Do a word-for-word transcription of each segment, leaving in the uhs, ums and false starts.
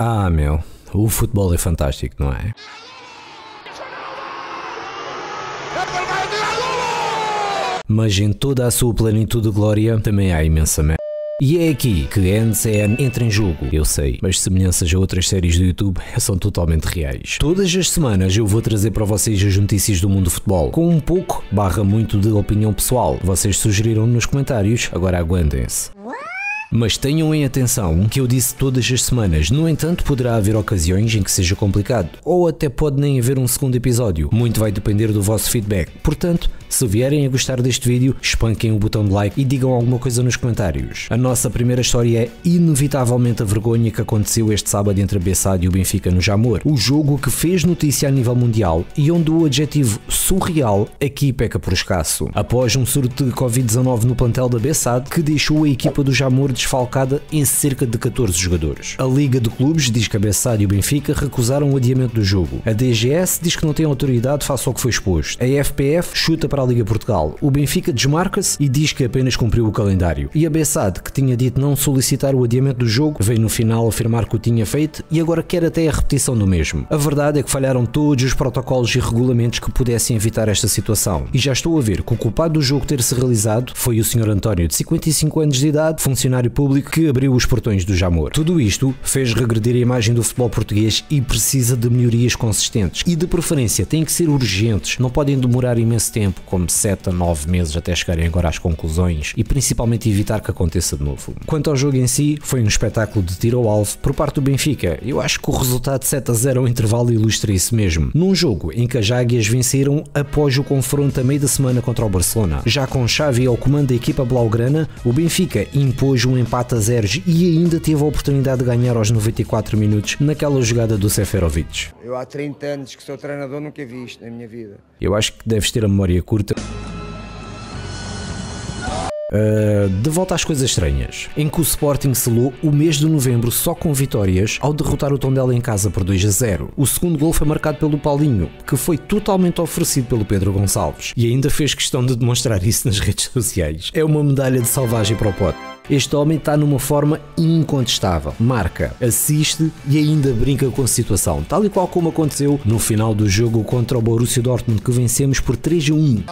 Ah, meu, o futebol é fantástico, não é? Mas em toda a sua plenitude de glória também há imensa merda. E é aqui que a N C N entra em jogo, eu sei, mas semelhanças a outras séries do YouTube são totalmente reais. Todas as semanas eu vou trazer para vocês as notícias do mundo do futebol, com um pouco, barra muito de opinião pessoal. Vocês sugeriram nos comentários, agora aguentem-se. Mas tenham em atenção que eu disse todas as semanas, no entanto poderá haver ocasiões em que seja complicado, ou até pode nem haver um segundo episódio, muito vai depender do vosso feedback, portanto, se vierem a gostar deste vídeo, espanquem o botão de like e digam alguma coisa nos comentários. A nossa primeira história é inevitavelmente a vergonha que aconteceu este sábado entre a Bessade e o Benfica no Jamor, o jogo que fez notícia a nível mundial e onde o adjetivo surreal aqui peca por escasso. Após um surto de covid dezanove no plantel da Bessade, que deixou a equipa do Jamor desfalcada em cerca de catorze jogadores. A Liga de Clubes diz que a Bessade e o Benfica recusaram o adiamento do jogo. A D G S diz que não tem autoridade face ao que foi exposto. A F P F chuta para a Liga Portugal. O Benfica desmarca-se e diz que apenas cumpriu o calendário. E a Bessade, que tinha dito não solicitar o adiamento do jogo, veio no final afirmar que o tinha feito e agora quer até a repetição do mesmo. A verdade é que falharam todos os protocolos e regulamentos que pudessem evitar esta situação. E já estou a ver que o culpado do jogo ter-se realizado foi o senhor António, de cinquenta e cinco anos de idade, funcionário público que abriu os portões do Jamor. Tudo isto fez regredir a imagem do futebol português e precisa de melhorias consistentes. E de preferência têm que ser urgentes, não podem demorar imenso tempo, como sete a nove meses até chegarem agora às conclusões e principalmente evitar que aconteça de novo. Quanto ao jogo em si, foi um espetáculo de tiro ao alvo por parte do Benfica. Eu acho que o resultado de sete a zero ao intervalo ilustra isso mesmo. Num jogo em que as Águias venceram após o confronto a meio da semana contra o Barcelona. Já com Xavi ao comando da equipa blaugrana, o Benfica impôs um empate a zeros e ainda teve a oportunidade de ganhar aos noventa e quatro minutos naquela jogada do Seferovic. Eu há trinta anos que sou treinador, nunca vi isto na minha vida. Eu acho que deves ter a memória curta. Uh, de volta às coisas estranhas, em que o Sporting selou o mês de novembro só com vitórias ao derrotar o Tondela em casa por dois a zero. O segundo gol foi marcado pelo Paulinho, que foi totalmente oferecido pelo Pedro Gonçalves e ainda fez questão de demonstrar isso nas redes sociais. É uma medalha de salvagem para o pote. Este homem está numa forma incontestável, marca, assiste e ainda brinca com a situação, tal e qual como aconteceu no final do jogo contra o Borussia Dortmund, que vencemos por três a um.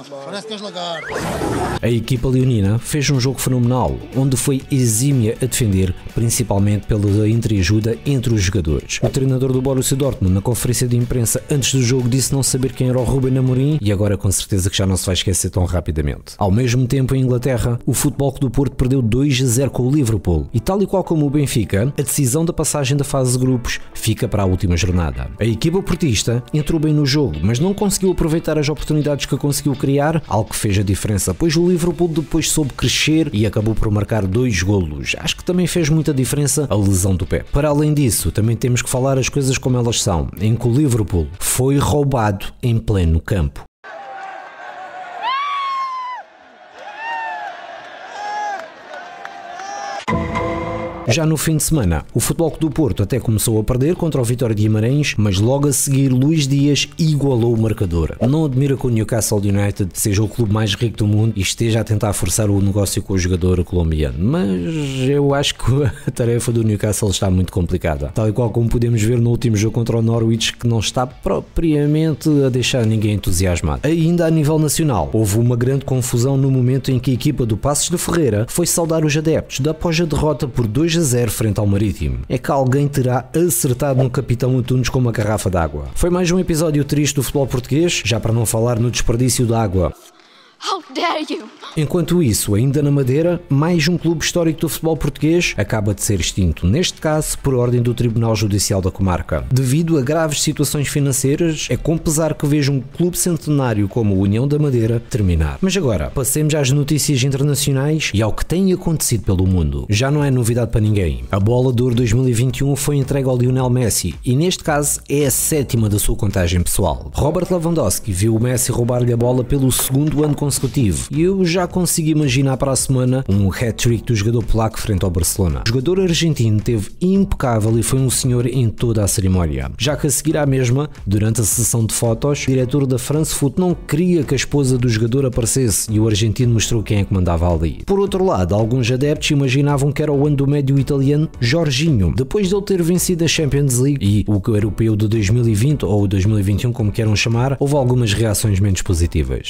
A equipa leonina fez um jogo fenomenal, onde foi exímia a defender, principalmente pela entreajuda entre os jogadores. O treinador do Borussia Dortmund, na conferência de imprensa antes do jogo, disse não saber quem era o Ruben Amorim e agora com certeza que já não se vai esquecer tão rapidamente. Ao mesmo tempo, em Inglaterra, o Futebol Clube do Porto perdeu dois a zero com o Liverpool e, tal e qual como o Benfica, a decisão da passagem da fase de grupos fica para a última jornada. A equipa portista entrou bem no jogo, mas não conseguiu aproveitar as oportunidades que conseguiu criar, algo que fez a diferença, pois o Liverpool depois soube crescer e acabou por marcar dois golos. Acho que também fez muita diferença a lesão do Pep. Para além disso, também temos que falar as coisas como elas são, em que o Liverpool foi roubado em pleno campo. Já no fim de semana, o Futebol Clube do Porto até começou a perder contra o Vitória de Guimarães, mas logo a seguir Luís Dias igualou o marcador. Não admira que o Newcastle United seja o clube mais rico do mundo e esteja a tentar forçar o negócio com o jogador colombiano, mas eu acho que a tarefa do Newcastle está muito complicada, tal e qual como podemos ver no último jogo contra o Norwich, que não está propriamente a deixar ninguém entusiasmado. Ainda a nível nacional, houve uma grande confusão no momento em que a equipa do Passos de Ferreira foi saudar os adeptos após a derrota por dois a zero frente ao Marítimo. É que alguém terá acertado no capitão Antunes com uma garrafa d'água. Foi mais um episódio triste do futebol português, já para não falar no desperdício de água. How dare you? Enquanto isso, ainda na Madeira, mais um clube histórico do futebol português acaba de ser extinto, neste caso por ordem do Tribunal Judicial da Comarca. Devido a graves situações financeiras, é com pesar que vejo um clube centenário como a União da Madeira terminar. Mas agora, passemos às notícias internacionais e ao que tem acontecido pelo mundo. Já não é novidade para ninguém. A Bola de Ouro dois mil e vinte e um foi entregue ao Lionel Messi e neste caso é a sétima da sua contagem pessoal. Robert Lewandowski viu o Messi roubar-lhe a bola pelo segundo ano consecutivo consecutivo. E eu já consigo imaginar para a semana um hat-trick do jogador polaco frente ao Barcelona. O jogador argentino teve impecável e foi um senhor em toda a cerimónia. Já que a seguir à mesma, durante a sessão de fotos, o diretor da France Foot não queria que a esposa do jogador aparecesse e o argentino mostrou quem é que mandava ali. Por outro lado, alguns adeptos imaginavam que era o ano do médio italiano Jorginho, depois de ele ter vencido a Champions League e o europeu de dois mil e vinte ou dois mil e vinte e um, como queiram chamar, houve algumas reações menos positivas.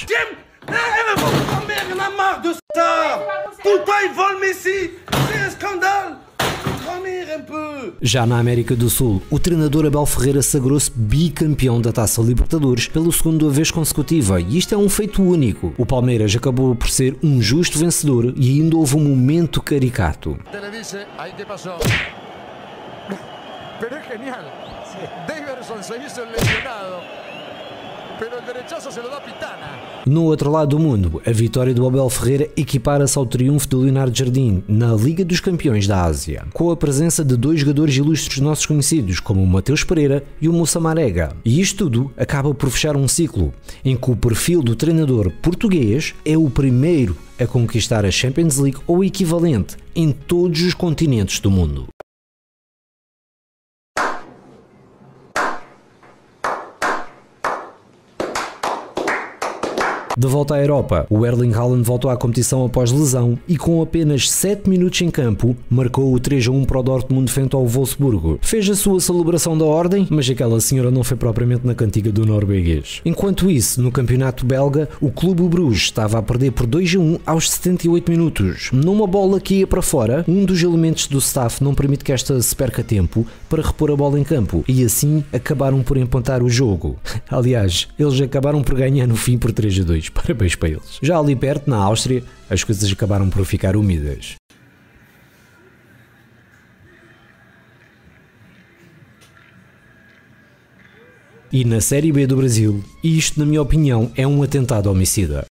Já na América do Sul, o treinador Abel Ferreira sagrou-se bicampeão da Taça Libertadores pela segunda vez consecutiva, e isto é um feito único. O Palmeiras acabou por ser um justo vencedor e ainda houve um momento caricato. Pero es genial. Daverson se hizo el lesionado, pero el derechazo se lo da Pitana. No outro lado do mundo, a vitória do Abel Ferreira equipara-se ao triunfo de Leonardo Jardim na Liga dos Campeões da Ásia, com a presença de dois jogadores ilustres nossos conhecidos, como o Mateus Pereira e o Moussa Marega. E isto tudo acaba por fechar um ciclo, em que o perfil do treinador português é o primeiro a conquistar a Champions League ou equivalente em todos os continentes do mundo. De volta à Europa, o Erling Haaland voltou à competição após lesão e com apenas sete minutos em campo marcou o três a um para o Dortmund frente ao Wolfsburgo. Fez a sua celebração da ordem, mas aquela senhora não foi propriamente na cantiga do norueguês. Enquanto isso, no campeonato belga, o Clube Bruges estava a perder por dois a um aos setenta e oito minutos. Numa bola que ia para fora, um dos elementos do staff não permite que esta se perca tempo para repor a bola em campo e assim acabaram por empatar o jogo. Aliás, eles acabaram por ganhar no fim por três a dois. Parabéns para eles. Já ali perto, na Áustria, as coisas acabaram por ficar úmidas. E na Série B do Brasil, isto, na minha opinião, é um atentado homicida.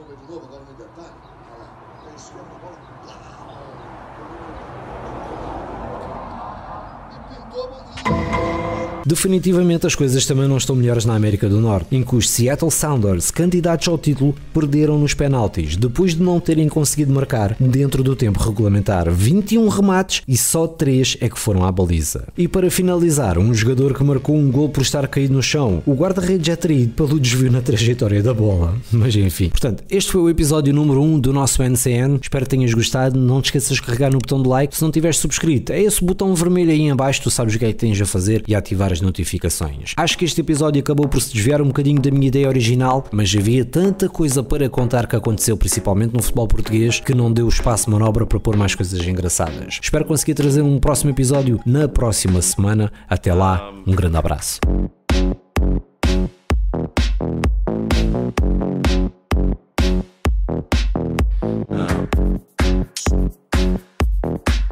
Definitivamente as coisas também não estão melhores na América do Norte, em que os Seattle Sounders, candidatos ao título, perderam nos penaltis, depois de não terem conseguido marcar dentro do tempo regulamentar vinte e um remates e só três é que foram à baliza. E para finalizar, um jogador que marcou um gol por estar caído no chão, o guarda-redes é traído pelo desvio na trajetória da bola. Mas enfim, portanto, este foi o episódio número um do nosso N C N, espero que tenhas gostado, não te esqueças de carregar no botão de like, se não tiveres subscrito, é esse botão vermelho aí em baixo, tu sabes o que é que tens a fazer e ativar as notificações. Acho que este episódio acabou por se desviar um bocadinho da minha ideia original, mas havia tanta coisa para contar que aconteceu principalmente no futebol português que não deu espaço de manobra para pôr mais coisas engraçadas. Espero conseguir trazer um próximo episódio na próxima semana. Até lá, um grande abraço.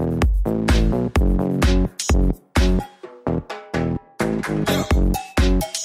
Yeah.